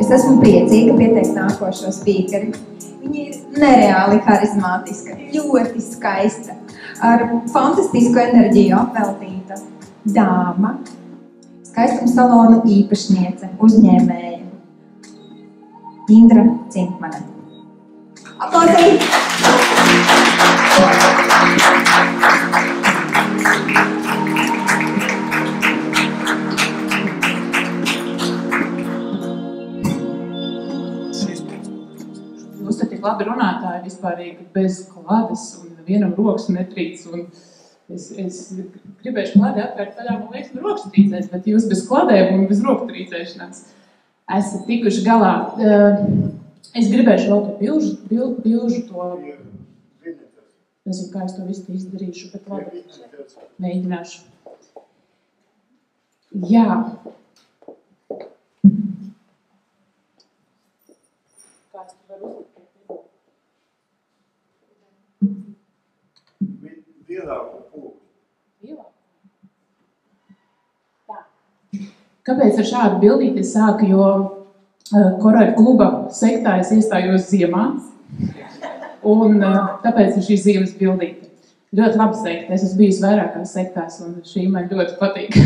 Es esmu priecīga pieteikt nākošo spīkeri. Viņa ir nereāli harizmātiska, ļoti skaista, ar fantastisku enerģiju apveltīta dāma, skaistuma salonu īpašniece, uzņēmēja, Indra Cinkmane. Aplausīt! Jūs te tik labi runātāji vispārīgi bez klādes un vienam rokas netrīc. Un es gribēšu klādē apvērt vaļā, man liekas, rokas trīcēs, bet jūs bez klādēm un bez roku trīcēšanās esat tikuši galā. Es gribēšu vēl to bilžu to... Nezinu, kā es to visu izdarīšu, bet labi, mēģināšu. Jā. Kāds tu var uzlikt? Lielāku pūku. Tā. Kāpēc ar šādu bildīti es sāku, jo Koroļa kluba sektā es iestājos ziemā, un tāpēc ir šī ziemas bildīte. Ļoti labi sekta, es esmu bijusi vairākās sektās, un šī man ļoti patīk.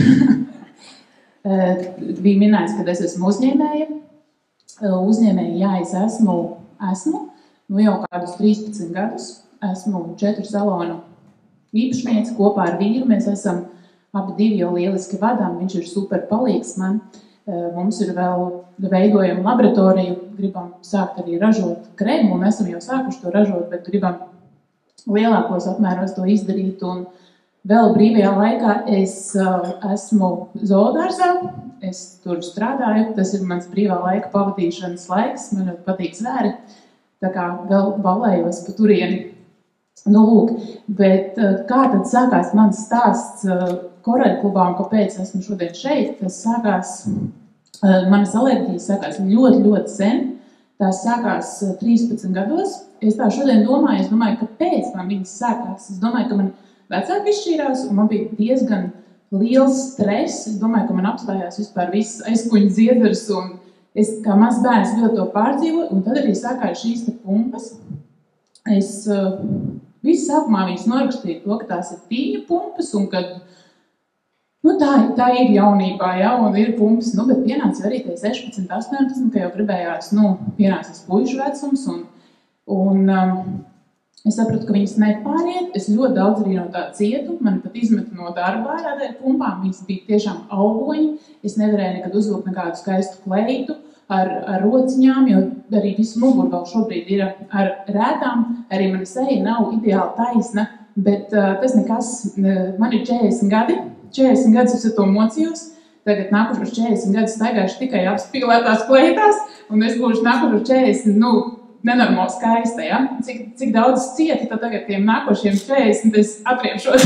Bija minēts, ka es esmu uzņēmēja. Uzņēmēja, jā, es esmu, nu jau kādus 13 gadus. Esmu 4 salonu īpašniece kopā ar vīru. Mēs esam abi divi jau lieliski vadām. Viņš ir super palīgs man. Mums ir vēl veidojama laboratorija. Gribam sākt arī ražot krēmu, un esam jau sākuši to ražot, bet gribam lielākos apmēros to izdarīt. Un vēl brīvajā laikā es esmu zoodārzā. Es tur strādāju. Tas ir mans brīvā laika pavadīšanas laiks. Man ļoti patīk zvēri. Tā kā vēl balējos pa turieni. Nu, lūk, bet kā tad sākās mans stāsts Koroļa klubā un kāpēc esmu šodien šeit? Tas sākās, manas alerģijas sākās ļoti, ļoti sen. Tās sākās 13 gados. Es tā šodien domāju, kāpēc man viņas sākās. Es domāju, ka man vecāki izšķīrās un man bija diezgan liels stress. Es domāju, ka man apstājās vispār viss aizkuņa dziedars un es kā mazs bērns ļoti to pārdzīvoju. Un tad arī sākās šīs te pumpas. Es visu sākumā viņas norakstīju to, ka tās ir tīņu pumpas un kad, nu tā ir jaunībā, ja, un ir pumpas, nu, bet pienāca arī tie 16, 18, ka jau gribējās, nu, pienācis puišu vecums un es sapratu, ka viņas nepāriet, es ļoti daudz arī no tā cietu, mani pat izmetu no darba ārā dēļ pumpām, viņas bija tiešām augoņi, es nevarēju nekad uzvilkt nekādu skaistu kleitu, ar rociņām, jo arī visu muguru vēl šobrīd ir ar rētām. Arī mana seja nav ideāli taisna, bet tas nekas. Man ir 40 gadi. 40 gadus es ar to mocījos. Tagad nākušos 40 gadus staigāšu tikai apspīlētās kleitās, un es būšu nākušos 40, nu, nenormāli skaista, ja? Cik daudz cieti, tad tagad tiem nākošiem 40 es atriepšos.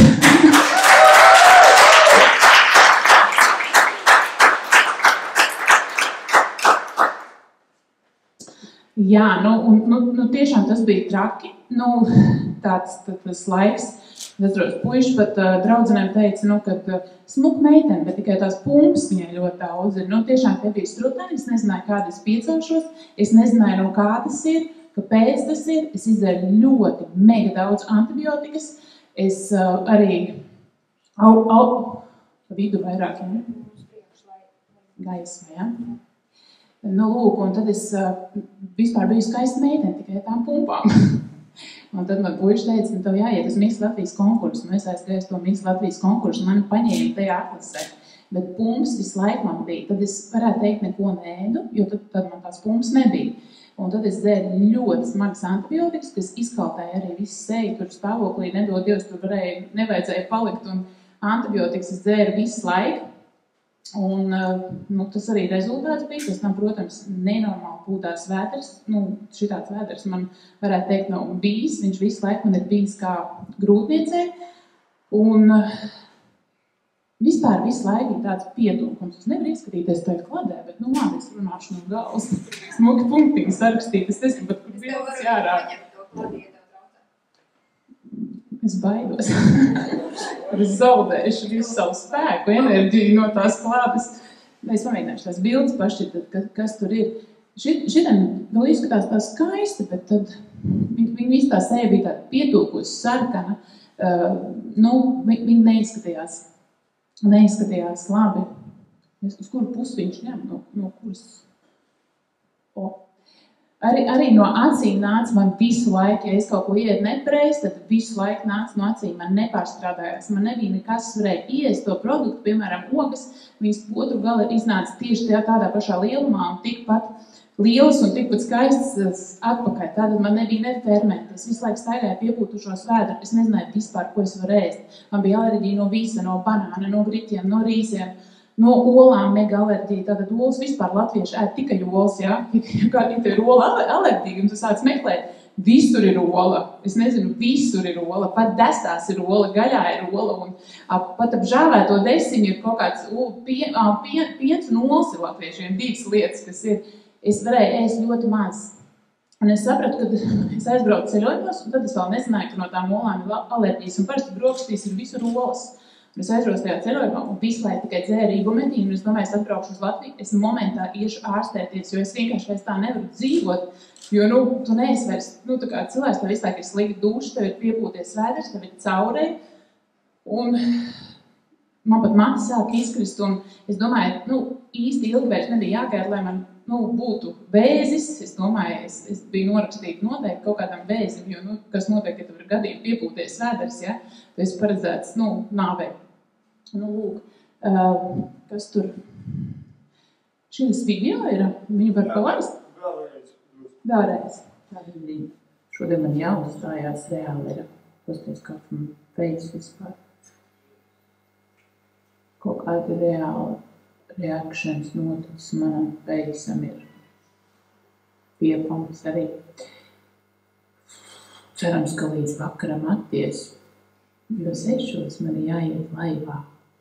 Jā, nu tiešām tas bija traki. Nu, tas laiks, atceros puiši pat draudzenēm teica, nu, kad smuka meitene, bet tikai tās pumpas viņai ļoti daudz ir. Nu, tiešām te bija struteni, es nezināju, kāda es piecelšos, es nezināju, no kā tas ir, kāpēc tas ir. Es izdzēru ļoti mega daudz antibiotikas. Es arī vidu vairāk, ja? Gaisma, ja? Nu, lūk, un tad es vispār biju skaista meitene tikai tām pumpām. Un tad man puiši teica, nu, tev jāiet uz Miss Latvijas konkursu. Nu, es aizgāju uz to Miss Latvijas konkursu, mani paņēma tajā atlasē. Bet pumps visu laiku man bija. Tad es varētu teikt, neko neēdu, jo tad man tās pumps nebija. Un tad es dzēru ļoti smagas antibiotikas, kas izkaltēja arī visu seju, tur stāvoklī, nedod Dievs, tur nevajadzēja palikt. Un antibiotikas es dzēru visu laiku. Un nu, tas arī rezultāts bija. Tas tam, protams, nenormāli pūtās vēders. Nu, šitāds vēders man varētu teikt nav bijis. Viņš visu laiku man ir bijis kā grūtniecei. Un vispār visu laiku ir tāds piedūkums. Es nevaru ieskatīties tajā kladē, bet nu labi, es runāšu no galvas. Smuki punktiņi sarakstīt. Es nezinu, bet kur bildes jārāk. Es baidos. Es zaudēšu visu savu spēku, enerģiju no tās klātes. Es pamēģināšu tās bildes pašķirt, kas tur ir. Šitam vēl izskatās tā skaista, bet tad viņa visu tā seja bija tāda pietūkusi, sarkana. Viņa neizskatījās labi. Uz kuru pusi viņš ņem? No kuras? Arī no acīm nāca man visu laiku, ja es kaut ko ietu nepareizi, tad visu laiku nāca no acīm, man nepārstrādājās. Man nebija nekas, varēja iest to produktu, piemēram, ogas, viņas otru gala iznāca tieši tādā pašā lielumā un tikpat lielas un tikpat skaistas atpakaļ. Tātad man nebija ne fermenti. Es visu laiku staigāju piepūtušos vēdru. Es nezināju vispār, ko es varu ēst. Man bija alerģija no visa, no banāna, no griķiem, no rīsiem. No olām mega alerģija, tātad olas vispār latvieši ēd tikai olas, jā? Ja tev ir ola alerģija, un tu sāc meklēt, visur ir ola. Es nezinu, visur ir ola, pat destās ir ola, gaļā ir ola, un pat ap žāvēto desiņu ir kaut kāds piens un olas ir latviešiem, divas lietas, kas ir. Es varēju ēst ļoti maz. Un es sapratu, kad es aizbraucu ceļojumos, un tad es vēl nezināju, ka no tām olām ir alerģijas, un parasti brokastīs ir visur olas. Es aizbraucu tajā ceļojumā un visu laiku tikai dzēru ibumetīnu, un es domāju, es atbraukšu uz Latviju, es momentā iešu ārstēties, jo es vienkārši vairs tā nevaru dzīvot, jo, tu neesi vairs, tā kā cilvēks, tev visu laiku ir slikti duši, tev ir piepūties vēders, tev ir caurei, un man pat mati sāk izkrist, un es domāju, īsti ilgi vairs nebija jāgaida, lai man, būtu vēzis, es domāju, es biju norakstīta noteikti kaut kādam vēzim, jo, kas notiek, ja tev ir gadiem piepūties vēders, ja, tu esi paredzēts, nāvei. Lūk, kas tur? Šis video ir, viņu var palaist? Vēlreiz. Šodien man jāuzstājās reāli ir. Pasties, kā man veids vispār. Kaut kāda reāla reakšanas noticis manam veicam ir piepamps arī. Cerams, ka līdz vakaram atties, jo 6 man ir jāiet laivā.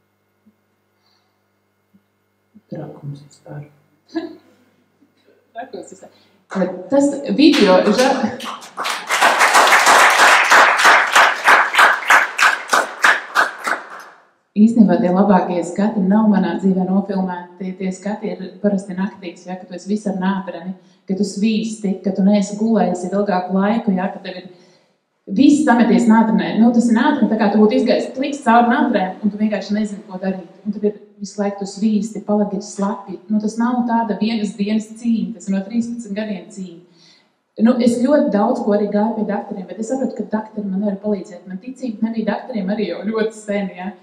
Trakums vispār. Trakums vispār. Tas video... Īstenībā tie labākie skati nav manā dzīvē nofilmēti. Tie skati ir parasti naktīs, ja, ka tu esi visur nātreni, ka tu svīsti, ka tu neesi gulējis ilgāku laiku, ja, ka tev ir viss sameties nātrenē. Tas ir nātreni, tā kā tu būtu izgājis pliks cauri nātrēm, un tu vienkārši nezini, ko darīt. Un tev ir visu laiku tu svīsti, palagi ir slapi. Tas nav tāda vienas dienas cīņa, tas ir no 13 gadiem cīņa. Es ļoti daudz ko arī gāju pie daktariem, bet es saprotu, ka daktari man nevar palīdzēt. Man ticība nebija daktariem arī jau ļoti sen, ja.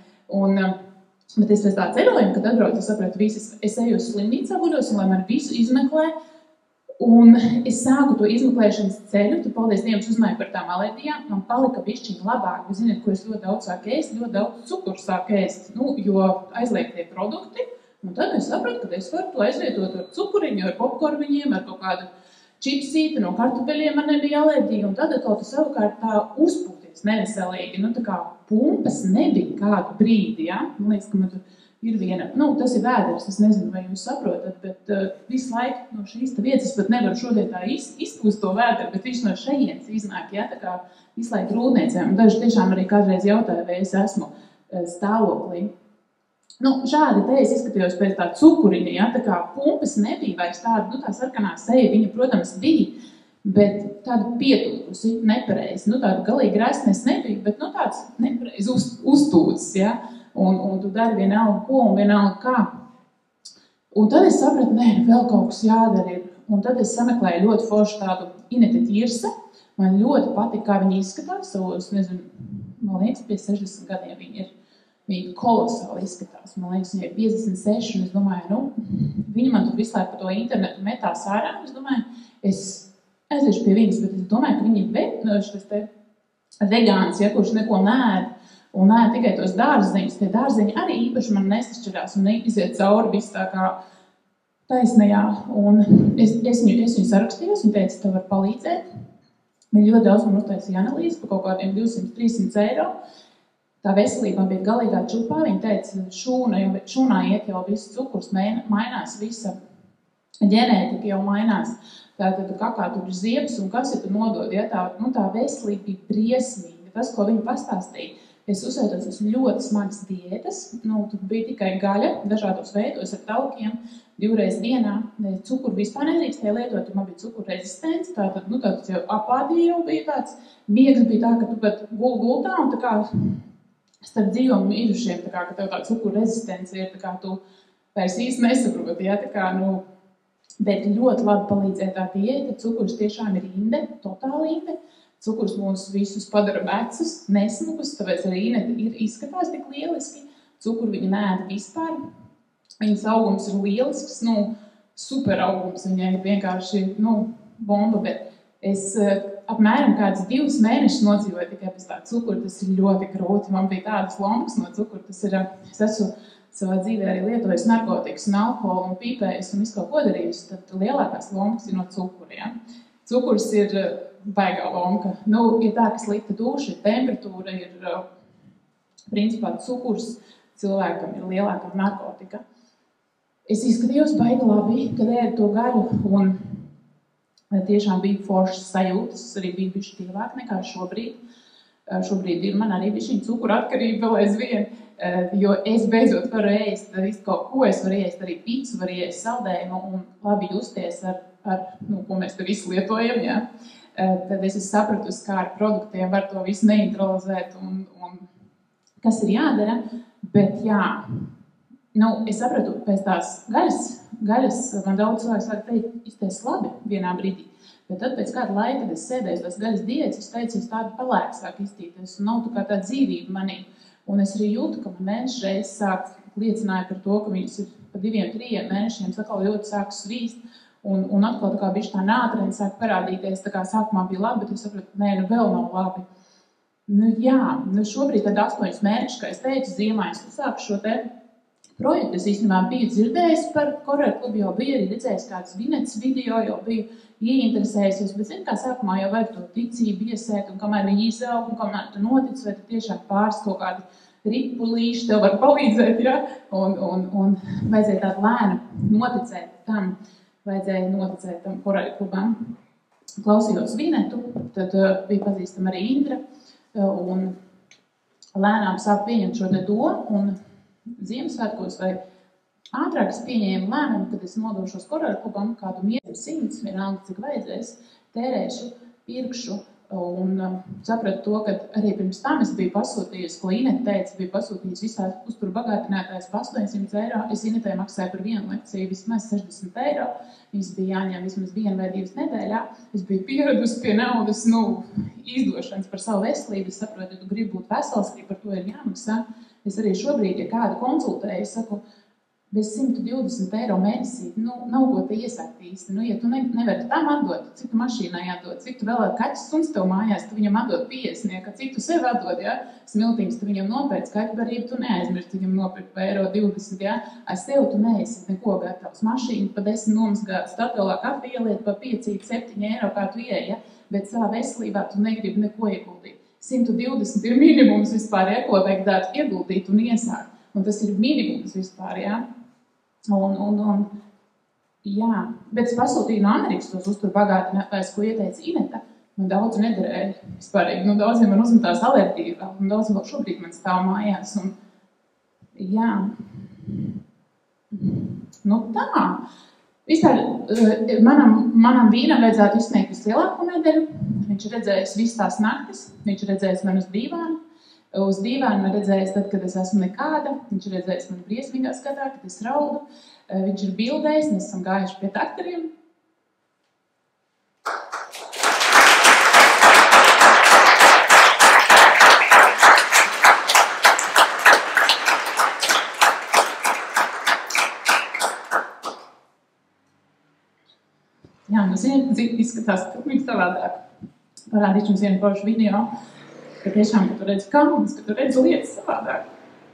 Bet es pēc tā ceļojuma, kad atbraucu, es saprotu, es eju uz slimnīcu abuļos, un lai man visu izmeklē, un es sāku to izmeklēšanas ceļu, tu paldies Dievam, uzmāju par tām alerģijām, man palika bišķiņ labāk, jūs zināt, ko es ļoti daudz sāku ēst, ļoti daudz cukuru sāku ēst, jo aizliegtie produkti, un tad es sapratu, ka es varu to aizvietot ar cukuriņu, ar popkorniņiem, ar kaut kādu čipsīti, no kartupeļiem man nebija alerģija, un tad atkal tu savukārt tā uzpūties neveselīgi, tā kā pumpas nebija kādu brīdi, ja? Man liekas, ka man tur ir viena, tas ir vēders, es nezinu, vai jūs saprotat, bet visu laiku no šīs vietas, es pat nevaru šodien tā izpūst to vēderu, bet viņš no šejienes iznāk, ja, tā kā visu laiku grūtniecēm, un daži tiešām arī kādreiz jautāja, vai es esmu stāvoklī. Šādi te es izskatījos pēc tā cukuriņa, ja, tā kā pumpas nebija vairs tāda, tā sarkanā seja, viņa, protams, bija, bet tāda pietūkusi, nepareizi, tāda galīgi resnes nebija, bet, tāds nepareizi uztūcis, ja. Un tu dari vienalga ko un vienalga kā. Un tad es sapratu, vēl kaut kas jādara ir. Un tad es sameklēju ļoti foršu tādu Inete Tirse. Man ļoti patika, kā viņa izskatās. Savos, nezinu, man liekas, pie 60 gadiem viņa ir. Viņa kolosāli izskatās. Man liekas, viņa ir 56, un es domāju, viņa man tur visu laiku pa to internetu metās ārā. Es domāju, es aiziešu pie viņas, bet es domāju, ka viņa ir šis te vegāns, ja, kurš neko neēd. Un tikai tos dārziņus, tie dārziņi arī īpaši man nesašķirās un neiziet cauri visu tā kā taisnajā. Un es viņu sarakstījos un teicu, tev var palīdzēt. Viņi ļoti daudz man uztaisīja analīzi par kaut kādiem 200-300 eiro. Tā veselība bija galīgā čupā. Viņa teica, šūnā iet jau viss cukurs, mainās visa ģenētika jau mainās. Tātad kakā tur ir ziebs un kas ja tu nodod. Ja? Tā veselība bija briesmīga. Tas, ko viņa pastāstīja, Es uzsvēru tas ļoti smagas diētas, tur bija tikai gaļa, dažādos veidos ar taukiem, 2 reizes dienā. Cukuru vispār nedrīkstēja lietot, jo man bija cukuru rezistence, tātad, tāds jau apādīja jau bija tāds. Miegs bija tā, ka tu pat gultā un tā kā starp dzīvo mirušiem, tā kā, ka tev tā cukuru rezistence ir, tā kā tu vairs īsti nesaproti, ja, tā kā, bet ļoti labi palīdzēja tā diēta, cukurs tiešām ir inde, totāli inde. Cukurs mūs visus padara vecus, nesmukus, tāpēc arī Ineta izskatās tik lieliski. Cukuru viņa neēda vispār. Viņas augums ir lielisks, super augums. Viņai ir vienkārši, bomba, bet es apmēram kāds 2 mēnešus nodzīvoju tikai bez tā cukura. Tas ir ļoti grūti. Man bija tādas lombas no cukura. Tas ir, es esmu savā dzīvē arī lietojis narkotikas un alkoholu un pīpējis un visu kaut ko darījis. Tad lielākās lombas ir no cukuriem. Cukurs ir baigā lomka. Ir tā, ka slikta duša, temperatūra ir, principā, cukurs cilvēkam ir lielāka narkotika. Es izskatījos baigi labi, kad ēdu to gaļu, un tiešām bija foršas sajūtas, arī bija bišķi tīvāk nekā šobrīd. Šobrīd ir man arī bišķiņa cukura atkarība vēl aizvien, jo es beidzot varu ēst visu kaut ko, es varu ēst arī picu, varu ēst saldējumu un labi justies ar ko mēs te visu lietojam, ja. Tad es sapratusi, kā ar produktiem var to visu neutralizēt un kas ir jādara, bet jā, es sapratu, pēc tās gaļas man daudz cilvēku sāk teikt, izties labi vienā brīdī, bet tad pēc kāda laika, kad es sēdēju tās gaļas diētas, es teicu, es tādu palēku sāk iztīties un nav tā dzīvība manī, un es arī jūtu, ka man mēnešu reizes sāk liecināja par to, ka viņas ir pa 2-3 mēnešiem sakal ļoti sāk svīst, un atkal tā kā bišķi tā nātreni sāk parādīties, tā kā sākumā bija labi, bet es sapratu, vēl nav labi. Šobrīd tad 8 mēneši, kā es teicu, ziemā es sāku šo te projektu. Es īstenībā biju dzirdējis par Korver klubu, jau biju arī redzējis kādas Vinetas video, jau biju ieinteresējusies, bet zinu, kā sākumā jau vajag to ticību iesēt, un kamēr viņi izaug, un kamēr tu notic, vai tu tiešām pāris kaut kādi ripulīši tev var palīdzēt, ja? Un vajadzēja tādu lēnu noticēt tam. Vajadzēja noticēt tam Korver klubam. Klausījos Vinetu, tad bija pazīstama arī Indra, un lēnām sāk pieņemt šo te domu, un Ziemassvētkos vai ātrāk es pieņēmu lēmumu, kad es nodošos Korver klubam kādu 100, vienalga cik vajadzēs, tērēšu, pirkšu, un sapratu to, ka arī pirms tam es biju pasūtījusi, ko Ineta teica, biju pasūtījusi visās uzturu bagātinātājs par 800 eiro. Es Inetai maksāju par vienu lekciju vismaz 60 eiro. Viņas bija jāņem vismaz 1 vai 2 nedēļā. Es biju pieradusi pie naudas, izdošanas par savu veselību. Es saprotu, ja tu gribi būt vesels, ka par to ir jāmaksā. Es arī šobrīd, ja kādu konsultēju, es saku, bez 120 eiro mēnesī, nav ko te iesākt īsti. Ja tu nevari tam atdot, cik tu mašīnai atdot, cik tu vēl kaķis suns tev mājās, tu viņam atdot 50, cik tu sev atdot, ja? Smiltīgs tu viņam nopērc kaķbarību, tu neaizmirst viņam nopirkt pa eiro 20, ja? Aiz tev tu neesi neko gatavs. Mašīnu pa 10 nomas statelā kafiju ieliet pa 5-7 eiro, kā tu ieej, ja? Bet savā veselībā tu negribi neko ieguldīt. 120 ir minimums vispār, ja? Ko vajag dāt ieguldīt un iesākt. Un tas ir minimums vispār, ja? Jā, bet es pasūtīju no Amerikas tos uzturu bagātinātājus, ko ieteica Ineta. Man daudz nederēja vispārīgi. Daudziem man uzmetās alerģija, un daudz vēl šobrīd man stāv mājās. Un, jā. Tā. Vispār manam vīram vajadzētu izsniegt vislielāko medaļu. Viņš ir redzējis visas tās naktis, viņš ir redzējis man uz dīvānu. Uz dīvānu man redzējis tad, kad es esmu nekāda. Viņš ir redzējis man briesmīgā skatā, kad es raudu. Viņš ir bildējis, mēs esam gājuši pie daktariem. Jā, izskatās pilnīgi savādāk. Parādīšu jums vienu foršu video. Ka tiešām, ka tu redzi kalnus, ka tu redzi lietas savādāk.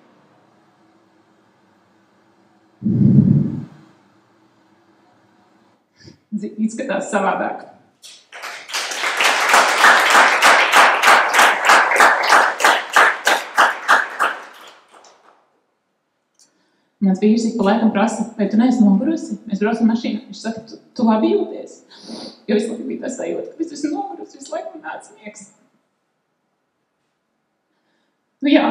Izskatās savādāk. Mans vīrs ik pa laikam prasa, vai tu neesi nogurusi? Mēs braucam mašīnā. Viņš saka, tu labi jūties. Jo visu laiku bija tā sajūta, ka es esmu nogurusi, visu laiku nāca miegs. Nu jā.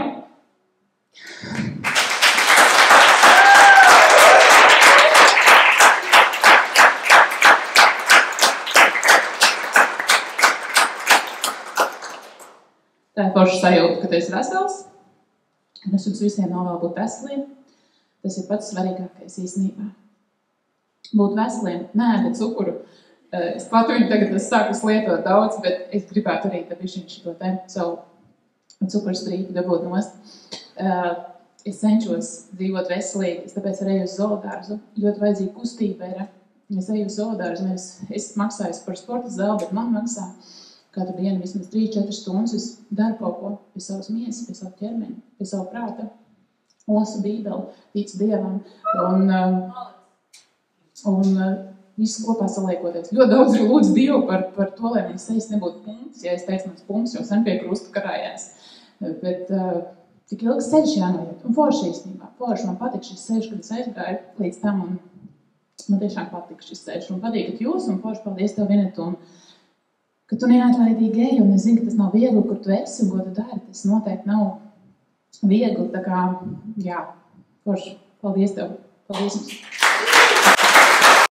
Tā ir forša sajūta, ka tu esi vesels. Un es jums visiem novēlu būt veseliem. Tas ir pats svarīgākais īstenībā. Būt veseliem, neēdot cukuru. Es pat viņu tagad sāku lietot daudz, bet es gribētu arī šo savu cukurstrīpu dabūt nost. Es cenšos dzīvot veselīgi, tāpēc arī eju uz zoodārzu. Ļoti vajadzīga kustība ir. Es eju uz zoodārzu, nevis es maksāju par sporta zāli, bet man maksā katru dienu vismaz 3-4 stundas. Es daru kaut ko pie savas miesas, pie savu ķermeņa, pie savu prāta. Lasu Bībeli, ticu Dievam un visu kopā saliekoties. Ļoti daudz ir lūdzu Dievu par to, lai man sejas nebūtu punkts. Ja es teicu, mans punkts jau sen pie krusta karājās. Bet tik ilgs ceļš jānoiet. Un forši īstenībā. Forši man patīk šis ceļš, kad es aizgāju līdz tam. Un man tiešām patīk šis ceļš. Un patīkat jūs, un forši paldies tev, Vinetu. Un ka tu neatlaidīgi ej, un es zinu, ka tas nav viegli, kur tu esi un ko tu dari. Tas noteikti nav viegli. Tā kā, jā, forši. Paldies tev. Paldies jums.